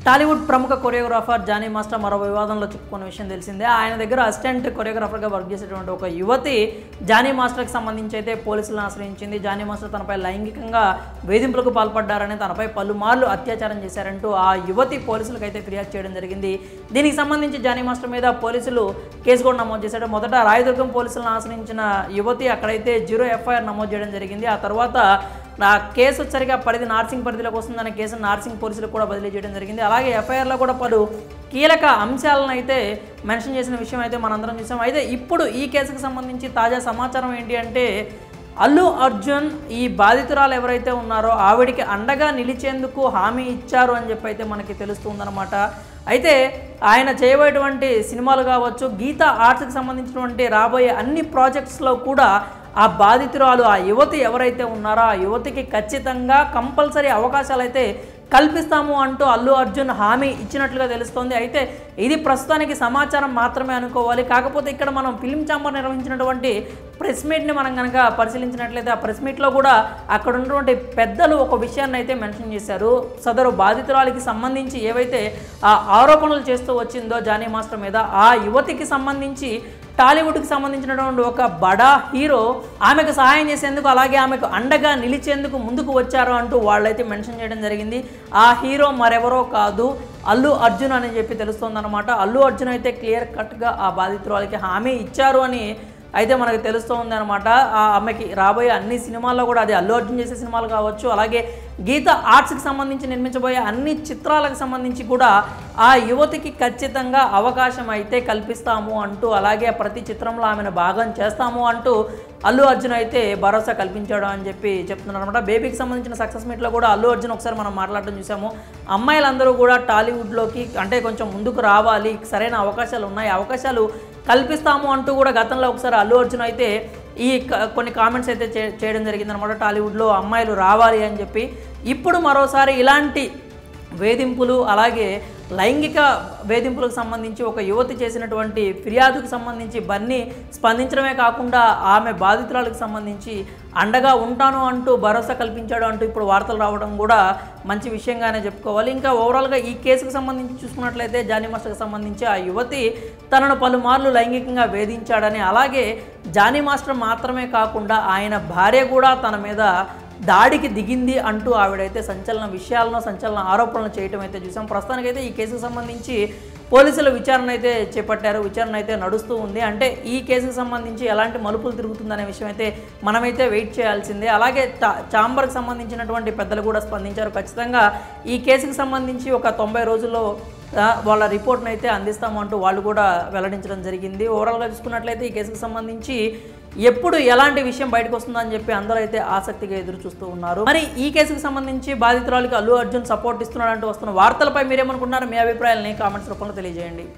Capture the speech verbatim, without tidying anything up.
టాలీవుడ్ ప్రముఖ choreographer Johnny master మరో వివాదంలో చిక్కుకున్న విషయం తెలిసిందే. ఆయన దగ్గర అసిస్టెంట్ కొరియోగ్రాఫర్గా వర్క్ చేసేటువంటి ఒక యువతి జానీ మాస్టర్కి సంబంధించి అయితే పోలీసులను ఆశ్రయించింది. జానీ మాస్టర్ తనపై లైంగికంగా వేధింపులకు పాల్పడ్డారని, తనపై పలుమార్లు అత్యాచారం చేశారంటూ ఆ యువతి పోలీసులకు అయితే ఫిర్యాదు చేయడం జరిగింది. దీనికి సంబంధించి జానీ మాస్టర్ మీద పోలీసులు కేసు కూడా నమోదు చేశారు. మొదట రాయదుర్గం పోలీసులను ఆశ్రయించిన యువతి అక్కడైతే జీరో ఎఫ్ఐఆర్ నమోదు చేయడం జరిగింది. ఆ తర్వాత నా కేసు వచ్చరిగా పరిధి నార్సింగ్ పరిధిలోకి వస్తుందనే కేసును నార్సింగ్ పోలీసులకు కూడా బదిలీ చేయడం జరిగింది. అలాగే ఎఫ్ఐఆర్లో కూడా పలు కీలక అంశాలను అయితే మెన్షన్ చేసిన విషయం అయితే మనందరం చూసాం. అయితే ఇప్పుడు ఈ కేసుకు సంబంధించి తాజా సమాచారం ఏంటి అంటే, అల్లు అర్జున్ ఈ బాధితురాలు ఎవరైతే ఉన్నారో ఆవిడికి అండగా నిలిచేందుకు హామీ ఇచ్చారు అని చెప్పి అయితే మనకి తెలుస్తుందన్నమాట. అయితే ఆయన చేయబోయేటువంటి సినిమాలు కావచ్చు, గీత ఆర్ట్స్కి సంబంధించినటువంటి రాబోయే అన్ని ప్రాజెక్ట్స్లో కూడా ఆ బాధితురాలు ఆ యువతి ఎవరైతే ఉన్నారో ఆ యువతికి ఖచ్చితంగా కంపల్సరీ అవకాశాలు అయితే కల్పిస్తాము అంటూ అల్లు అర్జున్ హామీ ఇచ్చినట్లుగా తెలుస్తోంది. అయితే ఇది ప్రస్తుతానికి సమాచారం మాత్రమే అనుకోవాలి. కాకపోతే ఇక్కడ మనం ఫిల్మ్ ఛాంబర్ నిర్వహించినటువంటి ప్రెస్ మీట్ని మనం కనుక పరిశీలించినట్లయితే ఆ ప్రెస్ మీట్లో కూడా అక్కడ ఉన్నటువంటి పెద్దలు ఒక విషయాన్ని అయితే మెన్షన్ చేశారు. సదరు బాధితురాలికి సంబంధించి ఏవైతే ఆ ఆరోపణలు చేస్తూ వచ్చిందో జానీ మాస్టర్ మీద, ఆ యువతికి సంబంధించి టాలీవుడ్కి సంబంధించినటువంటి ఒక బడా హీరో ఆమెకు సహాయం చేసేందుకు, అలాగే ఆమెకు అండగా నిలిచేందుకు ముందుకు వచ్చారు అంటూ వాళ్ళైతే మెన్షన్ చేయడం జరిగింది. ఆ హీరో మరెవరో కాదు, అల్లు అర్జున్ అని చెప్పి తెలుస్తోందన్నమాట. అల్లు అర్జున్ అయితే క్లియర్ కట్గా ఆ బాధితురాలకి హామీ ఇచ్చారు అని అయితే మనకు తెలుస్తుంది అనమాట. ఆమెకి రాబోయే అన్ని సినిమాల్లో కూడా, అది అల్లు అర్జున్ చేసే సినిమాలు కావచ్చు, అలాగే గీత ఆర్ట్స్కి సంబంధించి నిర్మించబోయే అన్ని చిత్రాలకు సంబంధించి కూడా ఆ యువతికి ఖచ్చితంగా అవకాశం అయితే కల్పిస్తాము అంటూ, అలాగే ప్రతి చిత్రంలో ఆమెను భాగం చేస్తాము అంటూ అల్లు అర్జున్ అయితే భరోసా కల్పించాడు అని చెప్పి చెప్తున్నారు అనమాట. బేబీకి సంబంధించిన సక్సెస్ మీట్లో కూడా అల్లు అర్జున్ ఒకసారి మనం మాట్లాడడం చూసాము. అమ్మాయిలందరూ కూడా టాలీవుడ్లోకి అంటే కొంచెం ముందుకు రావాలి, సరైన అవకాశాలు ఉన్నాయి, అవకాశాలు కల్పిస్తాము అంటూ కూడా గతంలో ఒకసారి అల్లు అర్జున్ అయితే ఈ కొన్ని కామెంట్స్ అయితే చేయడం జరిగిందనమాట. టాలీవుడ్లో అమ్మాయిలు రావాలి అని చెప్పి. ఇప్పుడు మరోసారి ఇలాంటి వేధింపులు, అలాగే లైంగిక వేధింపులకు సంబంధించి ఒక యువతి చేసినటువంటి ఫిర్యాదుకు సంబంధించి బన్నీ స్పందించడమే కాకుండా ఆమె బాధితురాలకు సంబంధించి అండగా ఉంటాను అంటూ భరోసా కల్పించాడు అంటూ ఇప్పుడు వార్తలు రావడం కూడా మంచి విషయంగానే చెప్పుకోవాలి. ఇంకా ఓవరాల్గా ఈ కేసుకు సంబంధించి చూసుకున్నట్లయితే జానీ మాస్టర్కి సంబంధించి ఆ యువతి తనను పలుమార్లు లైంగికంగా వేధించాడని, అలాగే జానీ మాస్టర్ మాత్రమే కాకుండా ఆయన భార్య కూడా తన మీద దాడికి దిగింది అంటూ ఆవిడైతే సంచలన విషయాలను, సంచలన ఆరోపణలు చేయటం అయితే చూసాం. ప్రస్తుతానికైతే ఈ కేసుకు సంబంధించి పోలీసులు విచారణ అయితే చేపట్టారు. విచారణ అయితే నడుస్తూ ఉంది. అంటే ఈ కేసుకు సంబంధించి ఎలాంటి మలుపులు తిరుగుతుందనే విషయం అయితే మనమైతే వెయిట్ చేయాల్సిందే. అలాగే ఛాంబర్కి సంబంధించినటువంటి పెద్దలు కూడా స్పందించారు. ఖచ్చితంగా ఈ కేసుకు సంబంధించి ఒక తొంభై రోజుల్లో వాళ్ళ రిపోర్ట్ని అయితే అందిస్తామంటూ వాళ్ళు కూడా వెల్లడించడం జరిగింది. ఓవరాల్గా చూసుకున్నట్లయితే ఈ కేసుకు సంబంధించి ఎప్పుడు ఎలాంటి విషయం బయటకు వస్తుందని చెప్పి అందరూ అయితే ఆసక్తిగా ఎదురు చూస్తూ ఉన్నారు. మరి ఈ కేసుకు సంబంధించి బాధితురాలికి అల్లు అర్జున్ సపోర్ట్ ఇస్తున్నాడంటూ వస్తున్న వార్తలపై మీరేమనుకుంటున్నారు? మీ అభిప్రాయాలని కామెంట్స్ రూపంలో తెలియజేయండి.